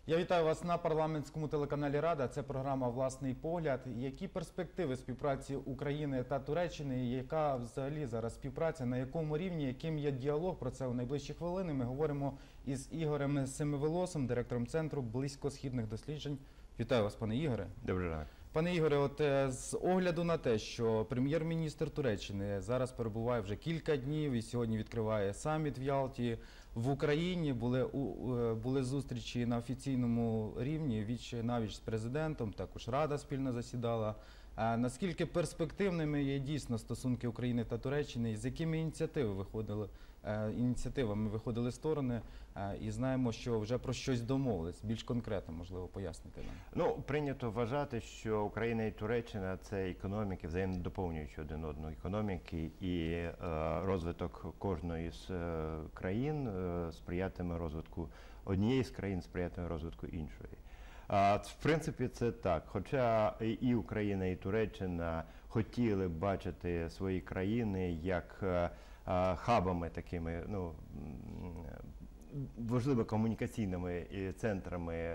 Я вітаю вас на парламентському телеканалі Рада. Це програма «Власний погляд». Які перспективи співпраці України та Туреччини? Яка взагалі зараз співпраця? На якому рівні? Яким є діалог? Про це у найближчі хвилини. Ми говоримо із Ігорем Семиволосом, директором Центру близькосхідних досліджень. Вітаю вас, пане Ігоре. Добрий ранок. Пане Ігоре, з огляду на те, що прем'єр-міністр Туреччини зараз перебуває вже кілька днів і сьогодні відкриває саміт в Ялті, в Україні були зустрічі на офіційному рівні, віч-навіч з президентом, також Рада спільно засідала. Наскільки перспективними є дійсно стосунки України та Туреччини, і з якими ініціативами виходили сторони, і знаємо, що вже про щось домовились, більш конкретно, можливо, пояснити нам? Ну, прийнято вважати, що Україна і Туреччина – це економіки, взаємно доповнюючи один одного економіки, і розвиток кожної з країн сприятиме розвитку однієї з країн, сприятиме розвитку іншої. В принципі, це так. Хоча і Україна, і Туреччина хотіли б бачити свої країни як хабами такими, ну, важливо комунікаційними центрами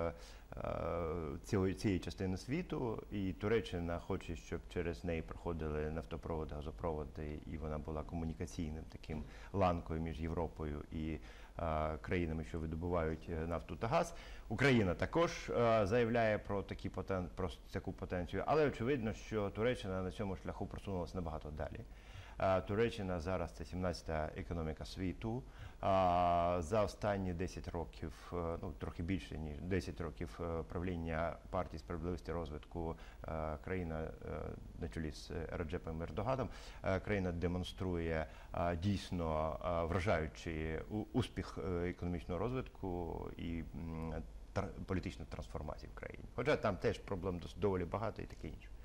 цієї частини світу, і Туреччина хоче, щоб через неї проходили нафтопроводи, газопроводи, і вона була комунікаційним таким ланкою між Європою і країнами, що видобувають нафту та газ. Україна також заявляє про таку потенцію, але очевидно, що Туреччина на цьому шляху просунулася набагато далі. Туреччина зараз це 17-та економіка світу. За останні 10 років, ну трохи більше ніж 10 років правління партії справедливості і розвитку, країна на чолі з Реджепом Ердоганом, країна демонструє дійсно вражаючий успіх економічного розвитку і політичної трансформації в країні. Хоча там теж проблем доволі багато і таке інше.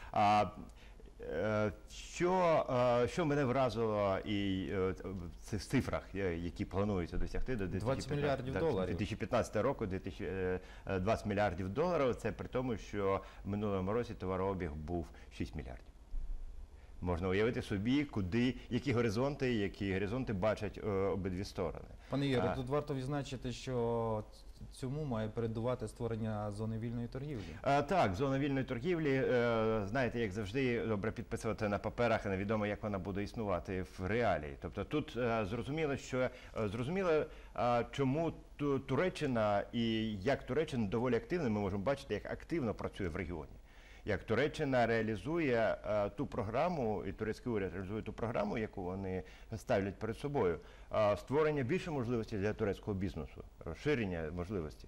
Що мене вразило в цих цифрах, які плануються досягти до 2015 року, 20 мільярдів доларів, це при тому, що в минулому році товарообіг був 6 мільярдів. Можна уявити собі, які горизонти бачать обидві сторони. Пане Ігоре, тут варто відзначити, що цьому має передувати створення зони вільної торгівлі. Так, зона вільної торгівлі, знаєте, як завжди, добре підписувати на паперах, і невідомо, як вона буде існувати в реалії. Тобто тут зрозуміло, чому Туреччина і як Туреччина доволі активно, ми можемо бачити, як активно працює в регіоні. Як Туреччина реалізує ту програму, і турецький уряд реалізує ту програму, яку вони ставлять перед собою, створення більше можливостей для турецького бізнесу, розширення можливостей.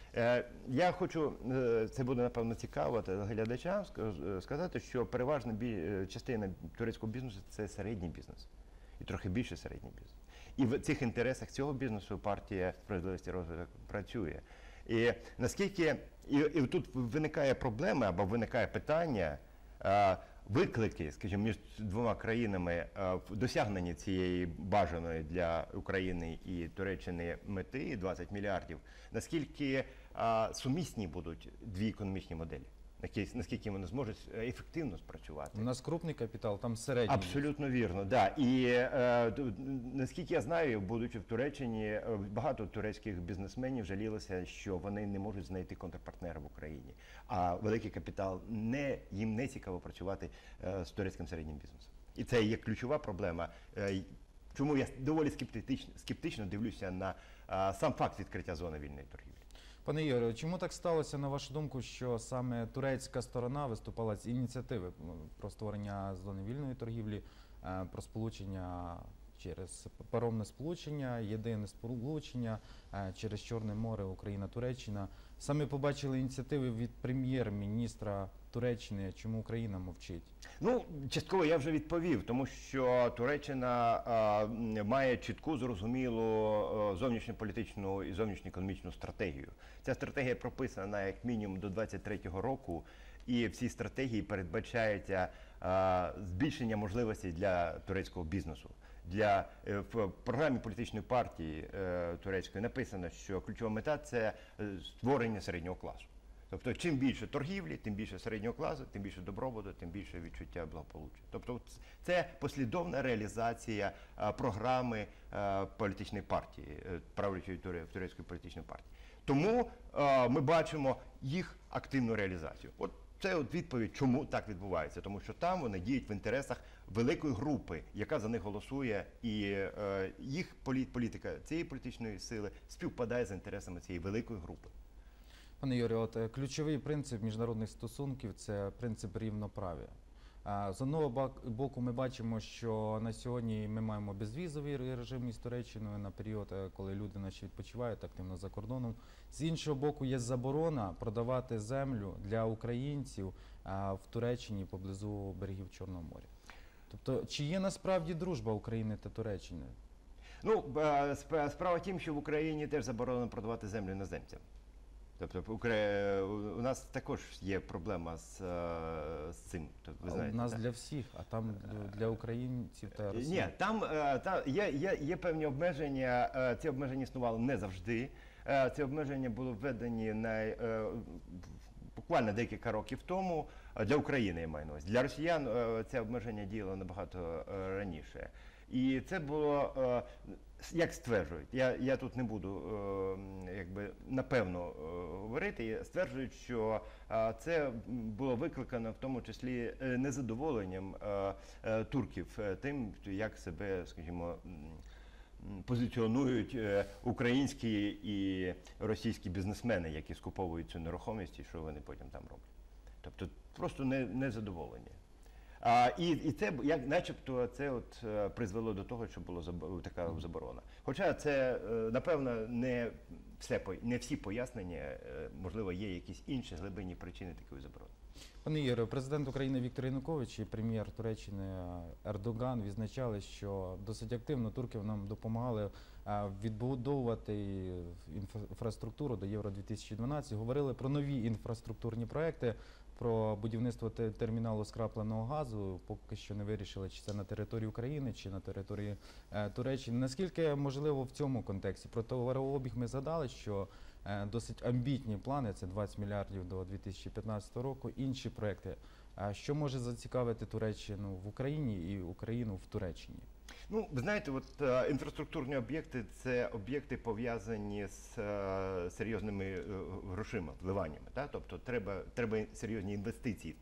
Я хочу, це буде, напевно, цікаво глядачам, сказати, що переважна частина турецького бізнесу – це середній бізнес, і трохи більше середній бізнес. І в цих інтересах цього бізнесу партія справедливості і розвитку працює. І наскільки і тут виникає проблема або виникає питання, виклики, скажімо, між двома країнами в досягненні цієї бажаної для України і Туреччини мети 20 мільярдів, наскільки сумісні будуть дві економічні моделі? Наскільки вони зможуть ефективно спрацювати. У нас крупний капітал, там середній. Абсолютно вірно, так. І наскільки я знаю, будучи в Туреччині, багато турецьких бізнесменів жалілися, що вони не можуть знайти контрпартнера в Україні. А великий капітал, їм не цікаво працювати з турецьким середнім бізнесом. І це є ключова проблема. Чому я доволі скептично дивлюся на сам факт відкриття зони вільної торгівлі. Пане Ігоре, чому так сталося, на вашу думку, що саме турецька сторона виступала з ініціативи про створення зони вільної торгівлі, про сполучення через паромне сполучення, єдине сполучення через Чорне море, Україна, Туреччина? Саме побачили ініціативи від прем'єр-міністра Туреччини, чому Україна мовчить? Ну, частково я вже відповів, тому що Туреччина має чітку, зрозумілу зовнішньополітичну і зовнішньоекономічну стратегію. Ця стратегія прописана як мінімум до 2023 року, і в цій стратегії передбачається збільшення можливостей для турецького бізнесу. В програмі політичної партії турецької написано, що ключова мета – це створення середнього класу. Тобто, чим більше торгівлі, тим більше середнього класу, тим більше добробуту, тим більше відчуття благополуччя. Тобто, це послідовна реалізація програми політичної партії, правлячої турецької політичної партії. Тому ми бачимо їх активну реалізацію. От це от відповідь, чому так відбувається. Тому що там вони діють в інтересах великої групи, яка за них голосує, і їх політика цієї політичної сили співпадає з інтересами цієї великої групи. Пане Юрію, от ключовий принцип міжнародних стосунків – це принцип рівноправ'я. З одного боку ми бачимо, що на сьогодні ми маємо безвізовий режим із Туреччиною на період, коли люди наші відпочивають активно за кордоном. З іншого боку, є заборона продавати землю для українців в Туреччині поблизу берегів Чорного моря. Тобто, чи є насправді дружба України та Туреччини? Ну, справа в тім, що в Україні теж заборонено продавати землю іноземцям. Тобто у нас також є проблема з цим. Тобто, ви знаєте, у нас так? для всіх, а там для українців та росіян. Ні, там є певні обмеження, ці обмеження існували не завжди. Ці обмеження були введені буквально декілька років тому для України, я маю на увазі. Для росіян це обмеження діяло набагато раніше. І це було, як стверджують, я тут не буду напевно говорити, стверджують, що це було викликано в тому числі незадоволенням турків тим, як себе, скажімо, позиціонують українські і російські бізнесмени, які скуповують цю нерухомість і що вони потім там роблять. Тобто просто незадоволення. І це, начебто, це от призвело до того, що була така заборона. Хоча це, напевно, не всі пояснення, можливо, є якісь інші глибинні причини такої заборони. Пане Ігоре, президент України Віктор Янукович і прем'єр Туреччини Ердоган відзначали, що досить активно турки нам допомагали відбудовувати інфраструктуру до Євро-2012. Говорили про нові інфраструктурні проекти, про будівництво терміналу скрапленого газу. Поки що не вирішили, чи це на території України, чи на території Туреччини. Наскільки можливо в цьому контексті? Про товарообіг ми згадали, що досить амбітні плани, це 20 мільярдів до 2015 року, інші проекти. Що може зацікавити Туреччину в Україні і Україну в Туреччині? Ну, ви знаєте, от інфраструктурні об'єкти – це об'єкти, пов'язані з серйозними грошима, вливаннями. Тобто треба серйозні інвестиції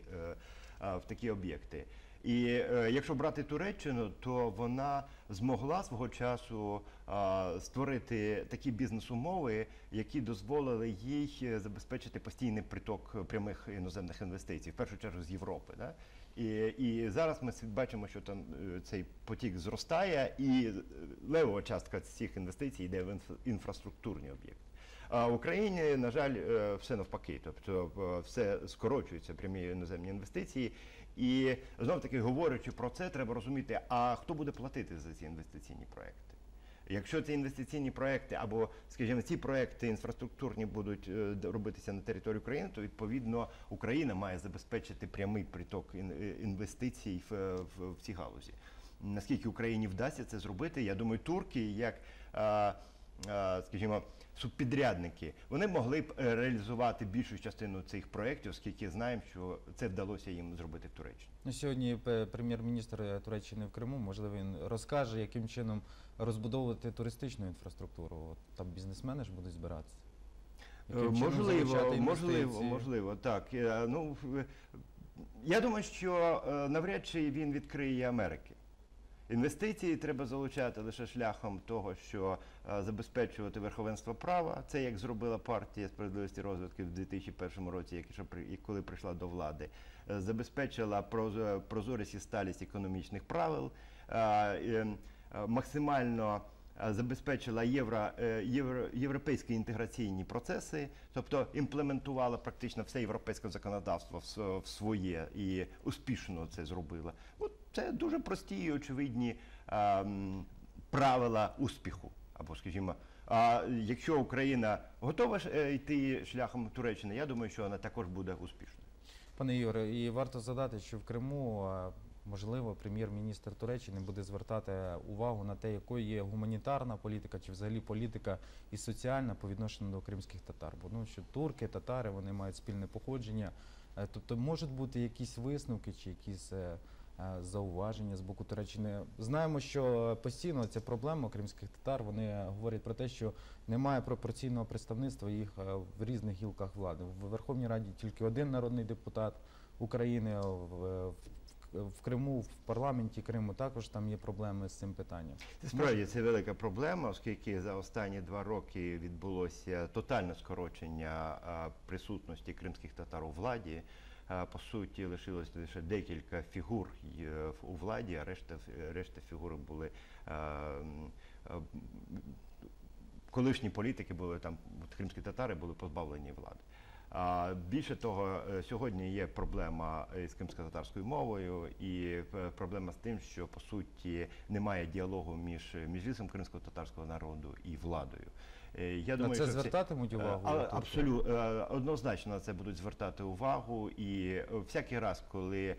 в такі об'єкти. І якщо брати Туреччину, то вона змогла свого часу створити такі бізнес-умови, які дозволили їй забезпечити постійний приток прямих іноземних інвестицій, в першу чергу з Європи. І зараз ми бачимо, що там цей потік зростає, і левова частка цих інвестицій йде в інфраструктурні об'єкти. А в Україні, на жаль, все навпаки, тобто все скорочується, прямі іноземні інвестиції. І знов-таки, говорячи про це, треба розуміти, а хто буде платити за ці інвестиційні проекти? Якщо ці інвестиційні проекти або, скажімо, ці проекти інфраструктурні будуть робитися на території України, то, відповідно, Україна має забезпечити прямий приток інвестицій в цій галузі. Наскільки Україні вдасться це зробити, я думаю, турки, як, скажімо, субпідрядники, вони могли б реалізувати більшу частину цих проєктів, оскільки знаємо, що це вдалося їм зробити в Туреччині. Сьогодні прем'єр-міністр Туреччини в Криму, можливо, він розкаже, яким чином розбудовувати туристичну інфраструктуру. Там бізнесмени ж будуть збиратися. Можливо, так. Ну, я думаю, що навряд чи він відкриє Америки. Інвестиції треба залучати лише шляхом того, що забезпечувати верховенство права. Це як зробила партія «Справедливості і розвитку» в 2001 році, коли прийшла до влади. Забезпечила прозорість і сталість економічних правил, максимально забезпечила європейські інтеграційні процеси, тобто імплементувала практично все європейське законодавство в своє і успішно це зробила. От це дуже прості і очевидні правила успіху. Або, скажімо, якщо Україна готова йти шляхом Туреччини, я думаю, що вона також буде успішною. Пане Ігоре, і варто згадати, що в Криму, можливо, прем'єр-міністр Туреччини буде звертати увагу на те, якою є гуманітарна політика, чи взагалі політика і соціальна по відношенню до кримських татар. Бо що турки, татари, вони мають спільне походження. Тобто можуть бути якісь висновки чи якісь зауваження з боку Туреччини? Знаємо, що постійно ця проблема кримських татар, вони говорять про те, що немає пропорційного представництва їх в різних гілках влади. В Верховній Раді тільки один народний депутат України, в Криму, в парламенті Криму також там є проблеми з цим питанням. Справді, це велика проблема, оскільки за останні 2 роки відбулося тотальне скорочення присутності кримських татар у владі. По суті, лишилось лише декілька фігур у владі, а решта фігур були колишні політики, були там кримські татари були позбавлені влади. Більше того, сьогодні є проблема з кримсько-татарською мовою і проблема з тим, що по суті немає діалогу між міжлісом кримсько-татарського народу і владою. Я думаю, це що звертатимуть увагу? Абсолютно, однозначно на це будуть звертати увагу, і всякий раз, коли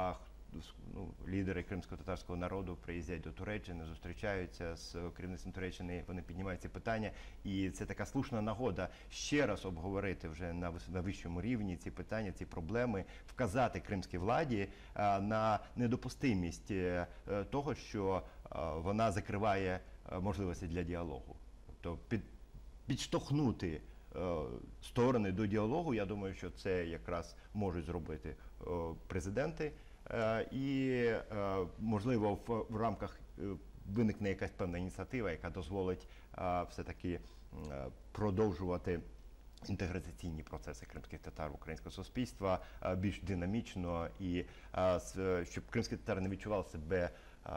лідери кримсько-татарського народу приїздять до Туреччини, зустрічаються з керівництвом Туреччини, вони піднімають ці питання, і це така слушна нагода ще раз обговорити вже на вищому рівні ці питання, ці проблеми, вказати кримській владі на недопустимість того, що вона закриває можливості для діалогу. Тобто підштовхнути сторони до діалогу, я думаю, що це якраз можуть зробити президенти. І, можливо, в рамках виникне якась певна ініціатива, яка дозволить все-таки продовжувати інтеграційні процеси кримських татар в українське суспільство більш динамічно, і щоб кримські татари не відчували себе,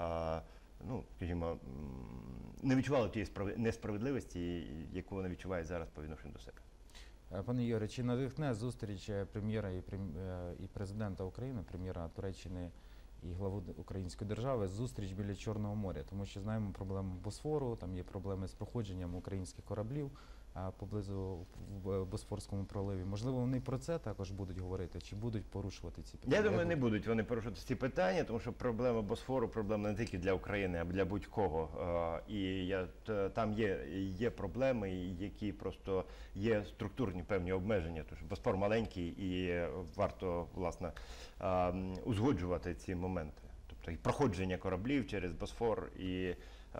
скажімо, не відчували тієї несправедливості, яку вони відчувають зараз по відношенню до себе. Пане Ігоре, чи надихне зустріч прем'єра і президента України, прем'єра Туреччини і глави української держави, зустріч біля Чорного моря? Тому що знаємо проблему Босфору, там є проблеми з проходженням українських кораблів поблизу в Босфорському проливі. Можливо, вони про це також будуть говорити, чи будуть порушувати ці питання? Я думаю, не будуть вони порушувати ці питання, тому що проблема Босфору, проблема не тільки для України, а для будь-кого. І там є проблеми, які просто є структурні певні обмеження, тому що Босфор маленький і варто, власне, узгоджувати ці моменти. Тобто і проходження кораблів через Босфор, і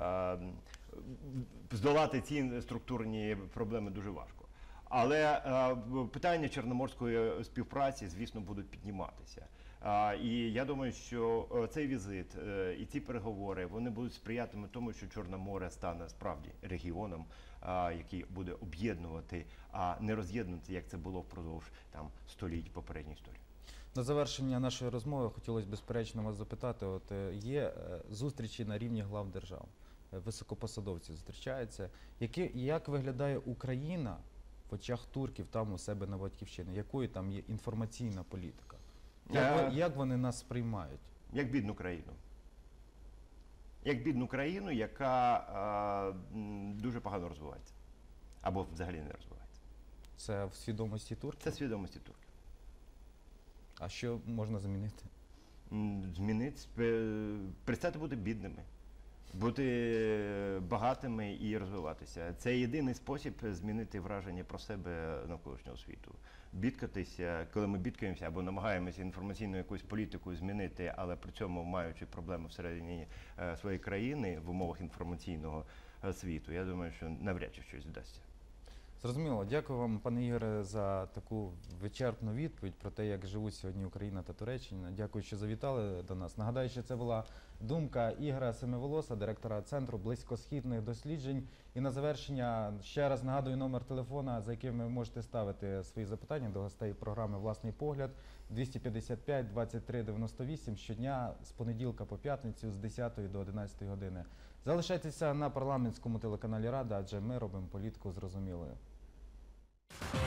здолати ці структурні проблеми дуже важко. Але питання чорноморської співпраці, звісно, будуть підніматися. І я думаю, що цей візит і ці переговори, вони будуть сприятиме тому, що Чорне море стане справді регіоном, який буде об'єднувати, а не роз'єднувати, як це було впродовж століть попередньої історії. На завершення нашої розмови хотілося безперечно вас запитати, є зустрічі на рівні глав держав, високопосадовці зустрічаються. Як виглядає Україна в очах турків там у себе на батьківщині? Якою там є інформаційна політика? Як вони нас сприймають? Як бідну країну. Як бідну країну, яка дуже погано розвивається. Або взагалі не розвивається. Це в свідомості турків? Це в свідомості турків. А що можна змінити? Перестати бути бідними, бути багатими і розвиватися. Це єдиний спосіб змінити враження про себе навколишнього світу. Бідкатися, коли ми бідкаємося або намагаємося інформаційну якусь політику змінити, але при цьому маючи проблеми всередині своєї країни в умовах інформаційного світу, я думаю, що навряд чи щось вдасться. Зрозуміло. Дякую вам, пане Ігоре, за таку вичерпну відповідь про те, як живуть сьогодні Україна та Туреччина. Дякую, що завітали до нас. Нагадаю, що це була думка Ігоря Семиволоса, директора Центру близькосхідних досліджень. І на завершення ще раз нагадую номер телефона, за яким ви можете ставити свої запитання до гостей програми «Власний погляд» 255 23 98 щодня з понеділка по п'ятницю з 10 до 11 години. Залишайтеся на парламентському телеканалі Рада, адже ми робимо політику зрозумілою.